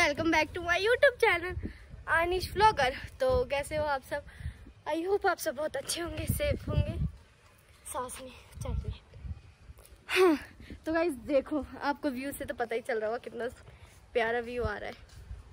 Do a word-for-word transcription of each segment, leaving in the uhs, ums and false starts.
Welcome back to my YouTube channel Aanish vlogger. तो कैसे हो आप सब? आई होप आप सब बहुत अच्छे होंगे, सेफ होंगे। सांस में चलिए। हाँ तो गाइस देखो, आपको व्यू से तो पता ही चल रहा होगा कितना प्यारा व्यू आ रहा है।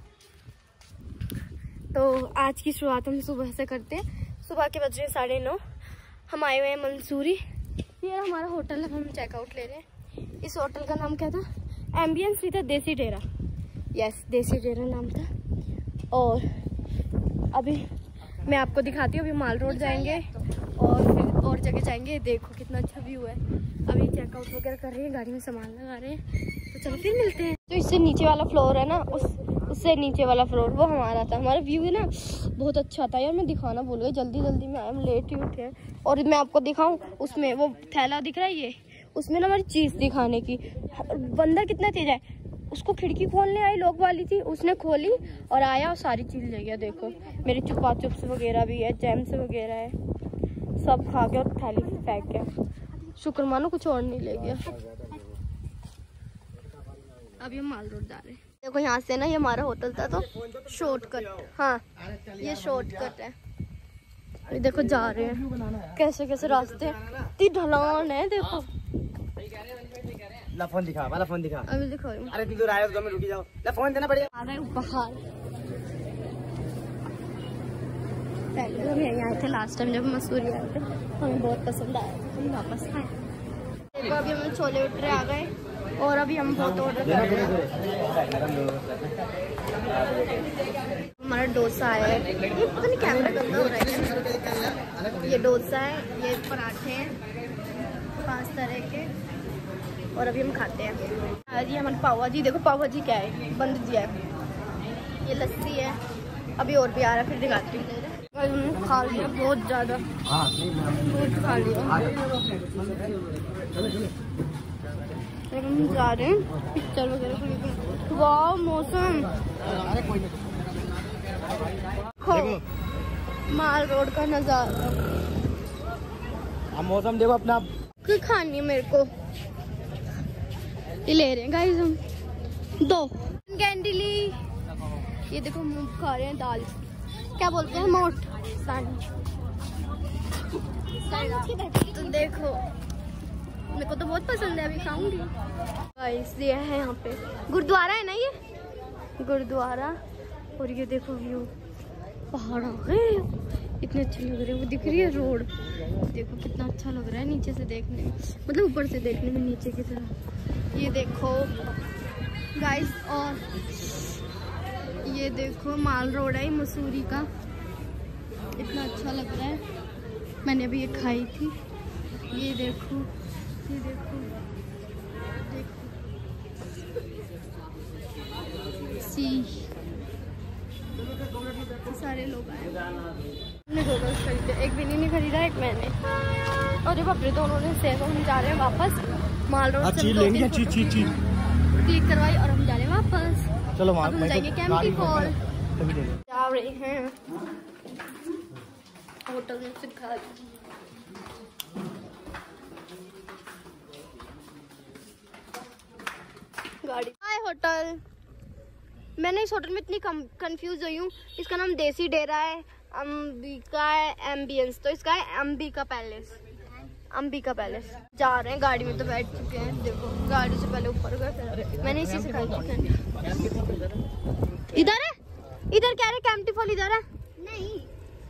तो आज की शुरुआत हम सुबह से करते हैं। सुबह के बज रहे साढ़े नौ। हम आए हुए हैं मंसूरी। ये हमारा होटल है, हम चेकआउट ले रहे हैं। इस होटल का नाम क्या था? एम्बियंस भी था देसी डेरा। यस, देसी डेरा नाम था। और अभी मैं आपको दिखाती हूँ। अभी माल रोड जाएंगे और फिर और जगह जाएंगे। देखो कितना अच्छा व्यू है। अभी चेकआउट वगैरह कर रहे हैं, गाड़ी में सामान लगा रहे हैं। तो चलो फिर मिलते हैं। तो इससे नीचे वाला फ्लोर है ना, उस उससे नीचे वाला फ्लोर वो हमारा था। हमारा व्यू है ना बहुत अच्छा था यार। मैं दिखाना भूल गई, जल्दी जल्दी में आए, हम लेट ही उठे हैं। और मैं आपको दिखाऊं, उसमें वो थैला दिख रहा है, ये उसमें ना हमारी चीज दिखाने की। बंदर कितना तेज है, उसको खिड़की खोलने आई, लॉक वाली थी, उसने खोली और आया और सारी चीज ले गया। देखो मेरी चुपा चुप्स वगैरह भी है, जैम्स वगैरह है, सब खा के और थैली में फेंक गया। शुक्र मानो कुछ और नहीं ले गया। अभी हम माल रोड जा रहे हैं। देखो यहाँ से ना ये हमारा होटल था, तो शॉर्टकट। हाँ ये शॉर्टकट है। ये देखो जा रहे हैं कैसे कैसे रास्ते, इतनी ढलान है। देखो ला फोन दिखा, वाला फोन दिखा। अभी दिखाओ। अरे तुम दूर आए हो तो मैं रुकी जाओ। ला फोन देना पड़ेगा। आ रहा है बाहर। पहले हम यहीं आए थे लास्ट टाइम जब मसूरी आए थे, हमें बहुत पसंद आया था, हम वापस आए। देखो अभी हम छोले भटूरे आ गए और अभी हम बहुत ऑर्डर कर रहे हैं। हमारा डोसा है, ये पता नहीं कैमरा गंदा हो रहा है। ये डोसा है, ये पराठे हैं पांच तरह के, और अभी हम खाते हैं। आज ये हमारी पाव भाजी। देखो पाव भाजी क्या है, बंद दिया है। ये लस्सी है, अभी और भी आ रहा है, फिर दिखाती हूँ। हमने खा लिया बहुत ज्यादा, बहुत खा लिया। हम जा रहे हैं पिक्चर वगैरह। वाह मौसम, माल रोड का नजारा। हम मौसम देखो अपना। कोई खानी है मेरे को, ये ले रहे हैं गाइस हम दो कैंडिली। ये देखो हम खा रहे हैं दाल, क्या बोलते हैं, मोट तो देखो मेरे को तो बहुत पसंद है, अभी खाऊंगी। गाइस ये है यहाँ पे गुरुद्वारा है ना, ये गुरुद्वारा। और ये देखो व्यू, पहाड़ आ गए, इतने अच्छे लग रहे हैं। वो दिख रही है रोड, देखो कितना अच्छा लग रहा है नीचे से देखने में, मतलब ऊपर से देखने में नीचे की तरह। ये देखो गाइस, और ये देखो माल रोड है मसूरी का, इतना अच्छा लग रहा है। मैंने अभी ये खाई थी। ये देखो, ये देखो, देखो सी सारे लोग आए। हमने गोगल्स खरीदे, एक भी नहीं खरीदा, एक मैंने। और ये बापरे दोनों ने सेम। हम जा रहे हैं वापस माल रोड से। लेनी चीज चीज चीज क्लिक करवाई और हम जा रहे हैं वापस। चलो अब हम जाएंगे कैंपटी फॉल। जा रहे हैं होटल में से घर। गाड़ी हाय होटल। मैंने इस होटल में इतनी कंफ्यूज हुई हूँ। इसका नाम देसी डेरा है, अंबिका है एम्बियंस, तो इसका है अंबिका पैलेस। अंबिका पैलेस जा रहे हैं, गाड़ी में तो बैठ चुके हैं। देखो गाड़ी से पहले ऊपर गए, मैंने इसी से खाई। इधर है, इधर कह रहे कैंपटी फॉल इधर है। नहीं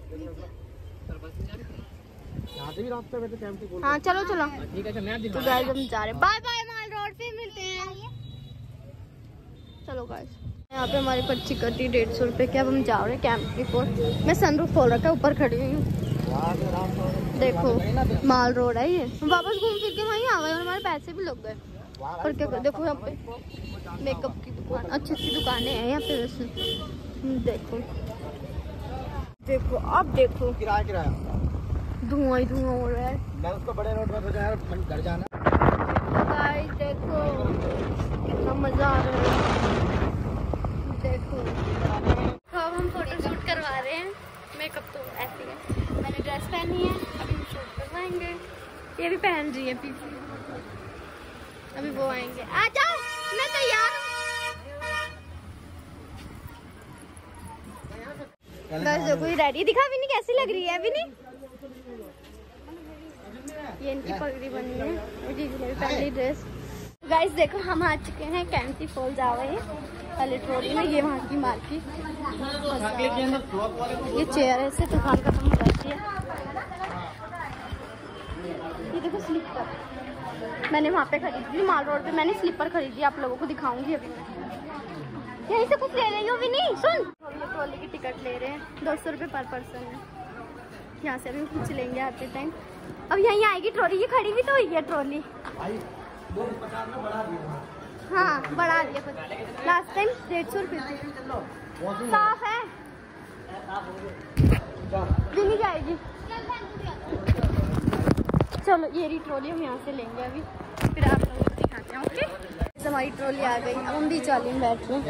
हाँ चलो चलो ठीक है। तो गाइस हम जा रहे हैं, बाय बाय माल रोड, फिर मिलते हैं। चलो गाइस, यहाँ पे हमारी पर्ची कटी डेढ़ सौ रुपए की। अब हम जा रहे हैं कैंपटी फॉल। मैं सनरूफ खोल रखा है, ऊपर खड़ी हुई हूँ। देखो माल रोड है ये। हम वापस घूम फिर के वहीं आ गए और हमारे पैसे भी लग गए। और क्या कर, देखो यहाँ पे मेकअप की दुकान, अच्छी अच्छी दुकानें हैं यहाँ पे वैसे। देखो देखो अब देखो किराया किराया धुआं ही धुआं हो रहा है। मैं उसको बड़े रोड में सोचा यार घर जाना। गाइस देखो कितना मजा आ रहा है। देखो अब हम फोटो शूट करवा रहे हैं। मेकअप तो ऐसे है, मैंने ड्रेस पहनी है, अभी हम शूट करवाएंगे। ये भी पहन रही है पीछे, अभी वो आएंगे। आ जाओ, मैं तैयार हूँ। बस देखो ये रेडी दिखा भी नहीं, कैसी लग रही है अभी नहीं। ये इनकी पगड़ी बनी है, पहली ड्रेस। गाइस देखो हम आ चुके हैं कैंपटी फॉल जा रहे हैं पहले ट्रॉली में। ये वहाँ की मार्केट, ये चेयर है, इससे दुकान खत्म हो जाती है। ये देखो स्लीपर मैंने वहाँ पे खरीदी थी माल रोड पे, मैंने स्लीपर खरीदी, आप लोगों को दिखाऊंगी अभी। यहीं से कुछ ले रही हो भी नहीं, सुन। हम लोग ट्रॉली की टिकट ले रहे हैं, दो सौ रुपये पर पर्सन है। यहाँ से अभी कुछ लेंगे आते टाइम। अब यहीं आएगी ट्रॉली, ये खड़ी भी तो हुई है ट्रॉली। हाँ बढ़ा दिया कुछ, लास्ट टाइम डेढ़ सौ रुपये थी। साफ है भी नहीं जाएगी। चलो ये रही ट्रॉली, हम यहाँ से लेंगे अभी, फिर आप लोगों को दिखाते हैं। ओके हमारी ट्रॉली आ गई, अब हम भी ट्रॉली में बैठ रहे हैं।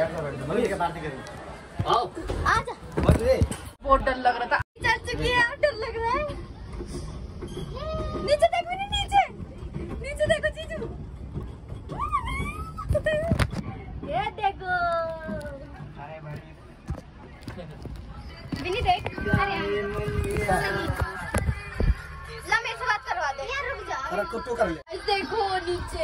आजा, बहुत डर लग रहा था। चल चुकी है, डर लग रहा है। नीचे देखो, नहीं नीचे नीचे देखो जीजू, ये देखो विनी देख। अरे ला मेरे से बात करवा दे यार, रुक जा। अरे कुछ तो कर ले। देखो नीचे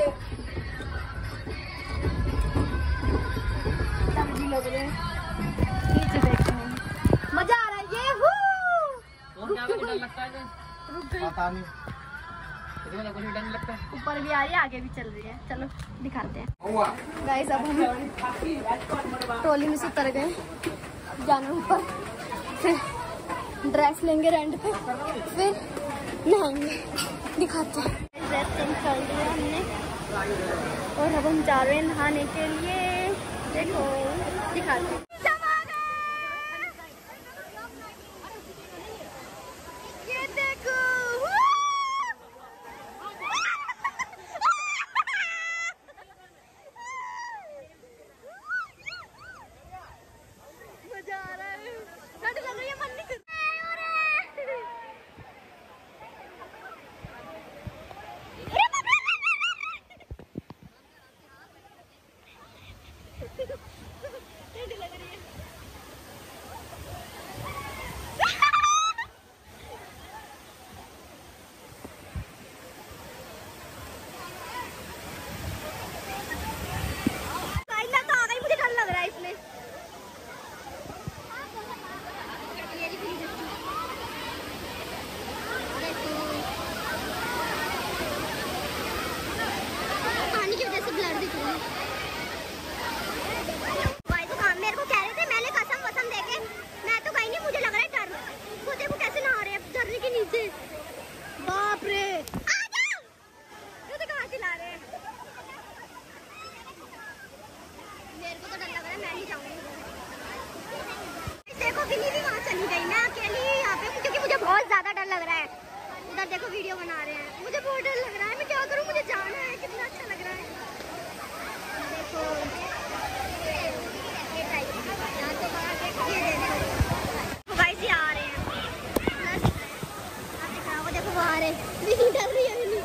लंबी लग रहे हैं, नीचे देखो मजा आ रहा है। ये हूँ डर लगता है, पता नहीं डर लगता है। ऊपर भी आ रही है, आगे भी चल रही है। चलो दिखाते हैं गाइस। अब हम ट्रॉली में से उतर गए, जाना ऊपर, फिर ड्रेस लेंगे रेंट पे, फिर नहाएंगे। दिखाते हैं। ड्रेस चेंज कर लिया हमने और अब हम जा रहे हैं नहाने के लिए। देखो दिखाते हैं। ये देखो मजा आ रहा है, ठंड लग रही है, मन नहीं कर। बाप रे, तो कहाँ चिल्ला रहे हैं? मेरे को तो डर लग रहा है, मैं नहीं जाऊंगी। देखो विनी भी वहाँ चली गई, मैं अकेली यहाँ पे, क्योंकि मुझे बहुत ज्यादा डर लग रहा है। उधर देखो वीडियो बना रहे हैं, मुझे बहुत डर लग रहा है। मैं क्या करूँ, मुझे जाना है, कितना अच्छा लग रहा है। देखो गाइस ये आ रहे हैं, वो देखो वो आ रहे हैं, डर रही है विनी।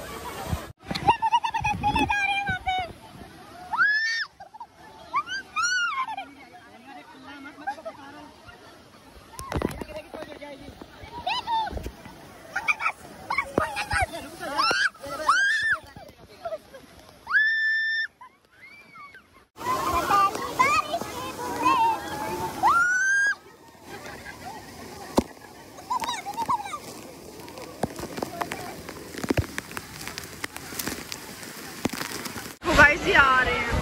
गाइस ये आ रहे हैं,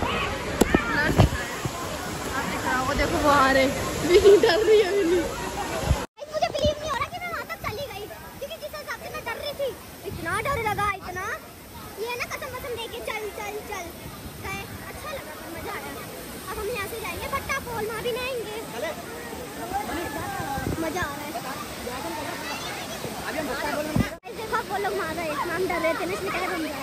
वो देखो वो आ रहे हैं, डर रही है विनी। मुझे बिलीव नहीं हो रहा कि मैं वहाँ तक चली गई, क्योंकि जिस हिसाब से मैं डर रही थी, इतना डर लगा, इतना। ये ना कसम कसम देके चल चल चल गए, अच्छा लगा, मजा आया। अब हम यहाँ से जाएंगे भट्टा फॉल, वहाँ भी नहाएंगे, मजा आ रहा है। देखो वो लोग वहाँ गए, हम डर रहे थे ना, इसलिए हम गए।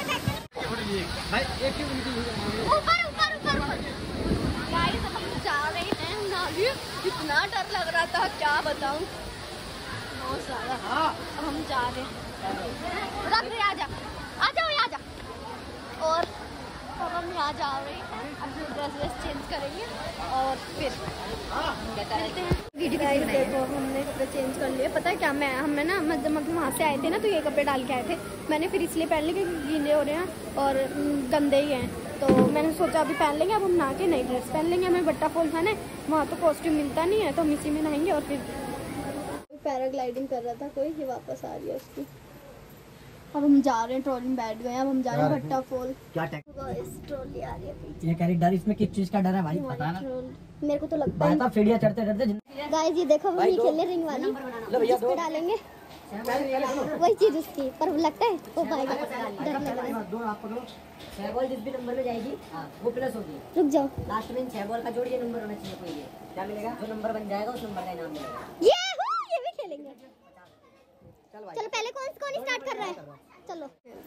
ऊपर ऊपर ऊपर गाइस हम जा रहे हैं नाली, इतना डर लग रहा था क्या बताऊं, बहुत ज्यादा। अब हम जा रहे हैं, रख आ जा, आ जाओ आ जा। और अब हम यहाँ जा रहे हैं, ड्रेस वेस चेंज करेंगे और फिर मिलते हैं। गाइस देखो हमने कपड़े चेंज कर लिए। पता है क्या, मैं हमने ना मतलब वहाँ से आए थे ना, तो ये कपड़े डाल के आए थे। मैंने फिर इसलिए पहन लिए क्योंकि गीले हो रहे हैं और गंदे ही हैं, तो मैंने सोचा अभी पहन लेंगे। अब हम नहा के नई ड्रेस पहन लेंगे। हमें बट्टा फॉल खाना है, वहाँ तो कॉस्ट्यूम मिलता नहीं है, तो हम इसी में नहाएंगे। और फिर पैराग्लाइडिंग कर रहा था कोई, ये वापस आ रही है उसकी। अब हम जा रहे हैं, ट्रॉली में बैठ गए हैं। अब हम जा रहे हैं भट्टा फॉल। क्या ट्रॉली आ रही है पीछे। ये कह रही डर इसमें किस चीज का डर है भाई, पता ना। मेरे को तो लगता है सीढ़ियां चढ़ते चढ़ते। गाइस ये देखो, हम नहीं खेलने रिंग वाली, इस पे डालेंगे वही चीज उसकी, पर लगता है वो पाएगा। डर लग रहा है। दो आप पकड़ो, छह बॉल जिस भी नंबर में जाएगी वो प्लस होगी। रुक जाओ, लास्ट में छह बॉल का जोड़ ये नंबर होना चाहिए कोई। क्या मिलेगा? जो नंबर बन जाएगा उस नंबर का इनाम मिलेगा। ये हो, ये भी खेलेंगे। चलो चलो पहले कौन कौन स्टार्ट कर रहा है? चलो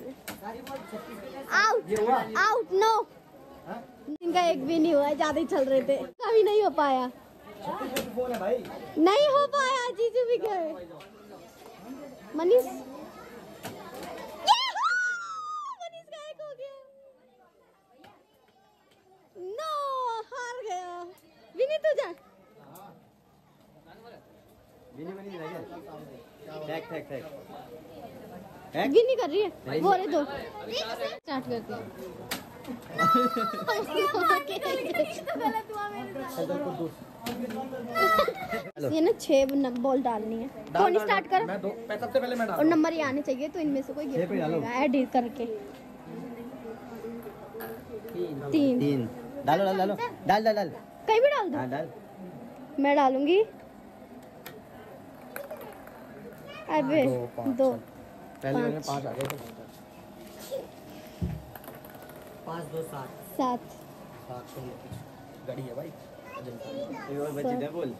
आउट आउट नो। इनका एक भी नहीं हुआ है, ज्यादा ही चल रहे थे, कभी नहीं हो पाया। नहीं हो पाया, जीजू भी गए। मनीष मनीष का एक हो गया। नो, हार गया। विनी तू जा। ठेक ठेक ठेक विनी कर रही है, वो रे दो स्टार्ट करते हैं। ये ना छह बॉल डालनी है। कौन स्टार्ट कर? मैं दो, मैं सबसे पहले मैं डाल और नंबर ही आने चाहिए, तो इनमें से कोई गिफ्ट मिलेगा ऐड करके। तीन तीन डालो डालो डालो डाल डाल डाल कहीं भी डाल दो। हाँ डाल। मैं डालूंगी। अबे दो पहले मैंने पाँच आ गए। पाँच दो सात सात सात तो गाड़ी है भाई। एक और बची दे बोल।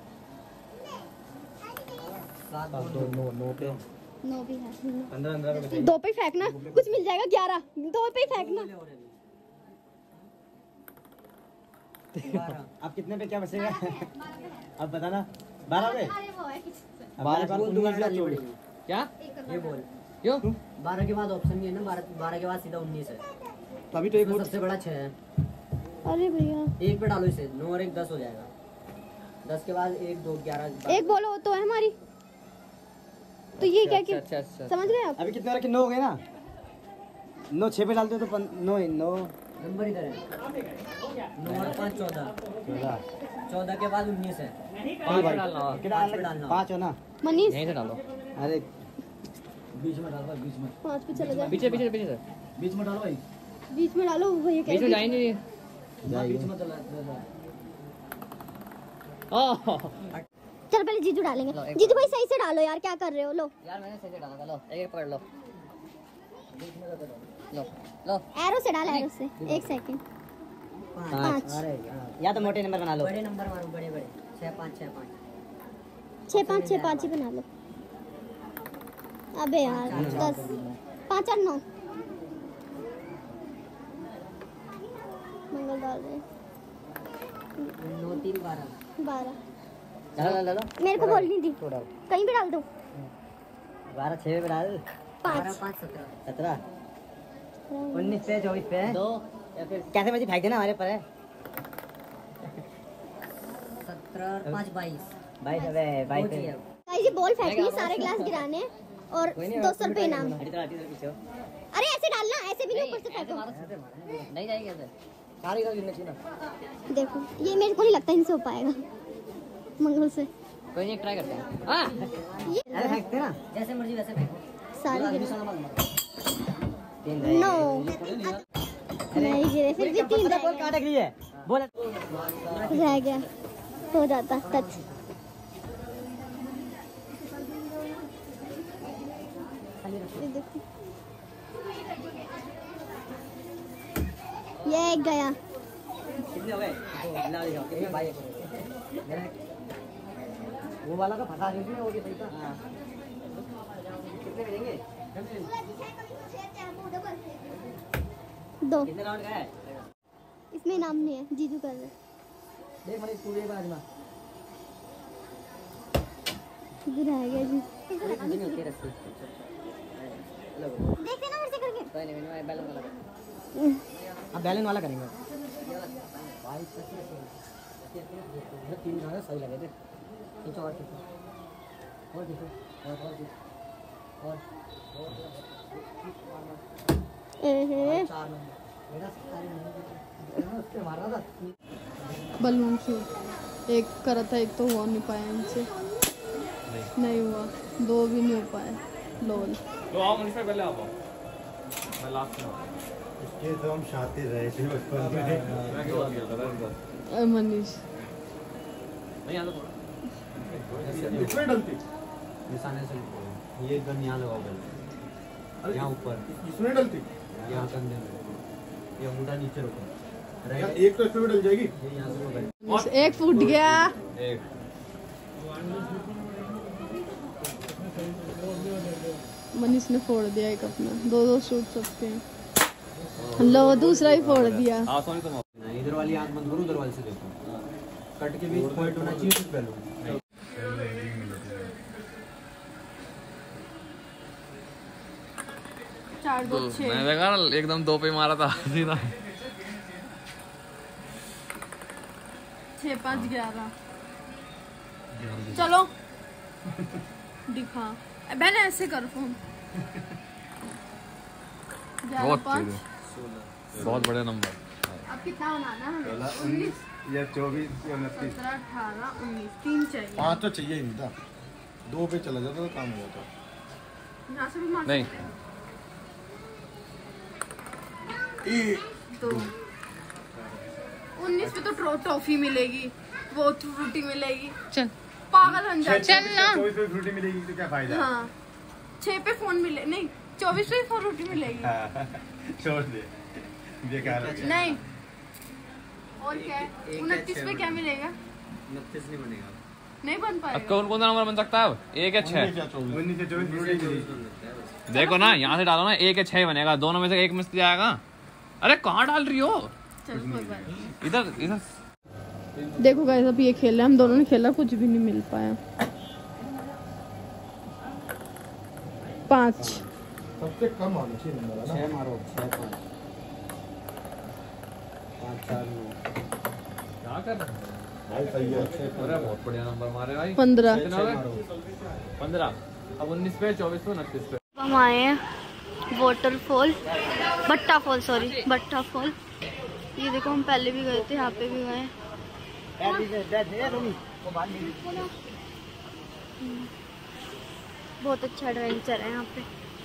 सात दो नौ नौ पे नौ भी है। पंद्रह पंद्रह पे दो पे फेंकना, कुछ मिल जाएगा। ग्यारह, दो पे फेंकना। अब कितने पे क्या बचेगा? अब बताना। बारह पे बारह बोल दूंगा क्या? ये बोल क्यों? बारह के बाद ऑप्शन नहीं है ना। बारह बारह के बाद सीधा उन्नीस है, तो अभी तो एक सबसे बड़ा छह है। अरे भैया एक पे डालो इसे, नौ और एक दस हो जाएगा। दस के बाद एक दो ग्यारह। एक बॉल हो तो है हमारी, तो ये क्या कि समझ गए आप? अभी कितने रखे? नौ हो गए ना। नौ छह पे डालते हो तो पन, नौ नौ नंबर इधर है। नौ और पाँच चौदह चौदह चौदह के बाद उन्नीस है। पाँच पे डालना। पाँच हो ना मनीष? यहीं से डालो। अरे बीच में डालो, बीच में। पाँच पे चले जाओ। पीछे पीछे पीछे बीच में डालो भाई। बीच में डालो भैया। बीच में जाएंगे बीच में चला। चल पहले जीजू डालेंगे। जीजू भाई सही से डालो यार, क्या कर रहे हो? लो यार मैंने सही से डाला था। लो एक एक पकड़ लो। लो लो एरो से डाल, एरो से। एक सेकंड। पाँच। या तो मोटे नंबर बना लो। बड़े नंबर मारो, बड़े बड़े। छः पाँच छः पाँच छः पाँच छः पाँच ही बना लो। अबे यार दस पाँच और नौ। मंगल डाल रहे। नौ तीन बारह बारह। डालो डालो। मेरे को बोलनी थी, कहीं भी डाल दो। बारह छः पे डाल। पाँच पाँच सत्रह सत्रह उन्नीस पे चौबीस पे दो या फिर कैसे मर्जी फेंक देना, हमारे पर है। सत्रह पाँच बाईस बाईस है बाईस है। गाइस ये बॉल फेंकनी है, सारे ग्लास गिराने हैं और दो सौ रुपये इनाम। अरे ऐसे डालना, ऐसे भी नहीं, ऊपर से फेंको। नहीं जाएगी ऐसे, सारी का गिरना चाहिए ना। देखो ये मेरे को नहीं लगता इनसे हो पाएगा मंगल से। कोई नहीं, ट्राई करते हैं। हां ये ऐसे फेंकते ना, जैसे मर्जी वैसे फेंको। सारे गिरे। नो नहीं गिरे, फिर भी तीन रह बॉल काट गई है। बोल रह गया, हो जाता टच। ये गया। कितने हो गए? वो वाला का फंसा दीजिए, वो भी सही था। हां कितने मिलेंगे? दो। कितने राउंड का है? इसमें नाम नहीं है, जीजू कर रहे। देख मनीष पूरे बाज में इधर आ गया जी। नहीं होती रस्सी। देखते ना मेरे से करके। कोई नहीं, मैंने बैलन वाला। अब बैलन वाला करेंगे। तीन गाने सही लगे थे। खींचो और खींचो और खींचो और और और और चार नंबर मेरा सारे नहीं उसके मारा था। बलून शूट एक करा था, एक तो हो नहीं पाया इनसे, नहीं हुआ, दो भी नहीं हो पाए। लोल तो आओ मुझसे पहले आप आओ, मैं लास्ट में इसके तो हम शातिर रहे थे बचपन में। मैं क्या बात करता था मनीष नहीं आता थोड़ा इसमें डलती निशाने से ये गन यहाँ लगाओ पहले, यहाँ ऊपर इसमें डलती यहाँ कंधे में, ये अंगूठा नीचे रखो। यार एक तो इसमें भी डल जाएगी। ये यहाँ से पकड़। एक फूट गया। एक मनीष ने फोड़ दिया एक अपना, दो दो शूट सकते हैं। लो दूसरा ही फोड़ दिया। हाँ सोनी तुम नहीं, इधर वाली आंख बंद करो, उधर वाली से देखो। कट के बीच पॉइंट होना चाहिए फिर पहले। चार दो छः। मैंने देखा ना एकदम दो पे मारा था सीधा। छः पाँच ग्यारह। चलो दिखा बहन ऐसे कर फोन। ग्यारह बहुत पाँच। बहुत बड़े नंबर। अब कितना बनाना है हमें? उन्नीस या चौबीस या उनतीस। सत्रह अठारह उन्नीस, तीन चाहिए। पाँच तो चाहिए ही नहीं था, दो पे चला जाता तो काम हो जाता। यहाँ से भी मार नहीं। सकते हैं। ए- दो उन्नीस पे तो ट्रो- टॉफी मिलेगी, वो फ्रूटी मिलेगी। चल पागल बन जाए। चल ना। चौबीस पे फ्रूटी मिलेगी तो क्या फायदा। हाँ छः पे फोन मिले, नहीं चौबीस पे फ्रूटी मिलेगी। छोड़ दे, बेकार हो गया। नहीं और क्या है, उनतीस पे क्या मिलेगा? उनतीस नहीं बनेगा। नहीं बन अब पाएगा। कौन कौन सा नंबर बन सकता है अब? एक या छह? उन्नीस या चौबीस उन्नीस या चौबीस फ्रूटी मिलेगी। देखो ना यहाँ से डालो ना, एक या छह बनेगा, दोनों में से एक मिस जाएगा। अरे कहाँ डाल रही हो? चल कोई बात नहीं। इधर इधर देखो गाइस अब ये खेला, हम दोनों ने खेला, कुछ भी नहीं मिल पाया। पाँच सबसे कम होना चाहिए नंबर है ना। छह मारो, छह पाँच पाँच चार नौ। क्या कर रहे हो? भाई सही है। अरे बहुत बढ़िया नंबर मारे भाई। पंद्रह। कितना हो गया? पंद्रह। अब उन्नीस पे, चौबीस पे, उनतीस पे। हम आए हैं वाटरफॉल, भट्टा फॉल, सॉरी भट्टा फॉल। ये देखो हम पहले भी गए थे, यहाँ पे भी गए। बहुत अच्छा एडवेंचर है यहाँ पे।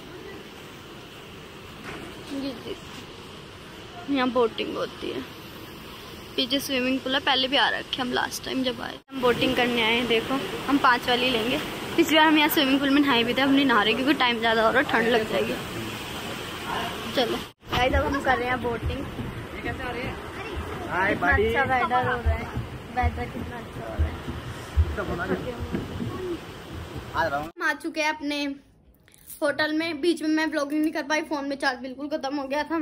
ये देखो यहाँ बोटिंग होती है, पीछे स्विमिंग पूल है, पहले भी आ रखे हम लास्ट टाइम जब आए। हम बोटिंग करने आए हैं, देखो हम पाँच वाली लेंगे। पिछली बार हम यहाँ स्विमिंग पूल में नहाए भी थे, हम नहीं नहा रहे क्योंकि टाइम ज़्यादा हो रहा है, ठंड लग जाएगी। चलो गाइस अब हम कर रहे हैं बोटिंग। कितना अच्छा वेदर हो रहा है, वेदर कितना अच्छा हो रहा है। हम आ चुके हैं अपने होटल में। बीच में मैं व्लॉगिंग नहीं कर पाई, फोन में चार्ज बिल्कुल खत्म हो गया था।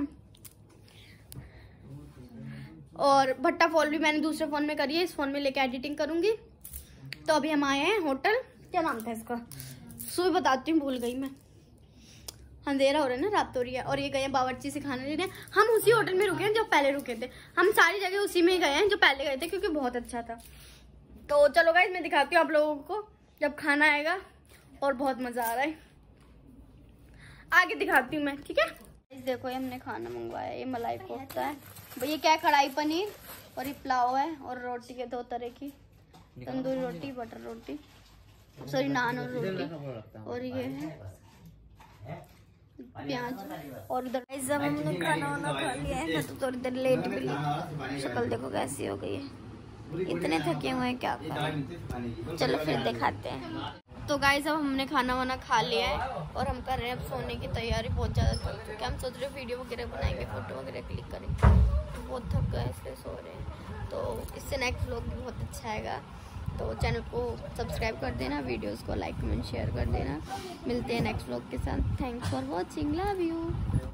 और भट्टा फॉल भी मैंने दूसरे फोन में करी है, इस फोन में लेके एडिटिंग करूंगी। तो अभी हम आए हैं होटल, क्या नाम था इसका, सुबह बताती हूँ, भूल गई मैं। अंधेरा हो रहा है ना, रात हो रही है। और ये गए हैं बावर्ची से खाना लेने। हम उसी होटल में रुके हैं जो पहले रुके थे, हम सारी जगह उसी में ही गए हैं जो पहले गए थे क्योंकि बहुत अच्छा था। तो चलो गाइस मैं दिखाती हूँ आप लोगों को जब खाना आएगा, और बहुत मजा आ रहा है, आगे दिखाती हूँ मैं, ठीक है। इस देखो ये हमने खाना मंगवाया, ये मलाई कोफ्ता है, ये क्या है, कढ़ाई पनीर, और ये पुलाव है, और रोटी है दो तरह की, तंदूरी रोटी, बटर रोटी, सॉरी नान और रोटी, और ये है प्याज। और उधर जब हमने खाना वाना खा लिया है, मैं तो थोड़ी देर लेट भी ली, शक्ल देखो कैसी हो गई है, इतने थके हुए हैं क्या करें। चलो फिर दिखाते हैं। तो गाइस अब हमने खाना वाना खा लिया है और हम कर रहे हैं अब सोने की तैयारी। बहुत ज़्यादा थक चुके हैं, हम सोच रहे हैं वीडियो वगैरह बनाएंगे, फोटो वगैरह क्लिक करेंगे, तो बहुत थक गए इसलिए सो रहे हैं। तो इससे नेक्स्ट व्लॉग भी बहुत अच्छा आएगा, तो चैनल को सब्सक्राइब कर देना, वीडियोस को लाइक कमेंट शेयर कर देना। मिलते हैं नेक्स्ट व्लॉग के साथ। Thanks for watching, love you.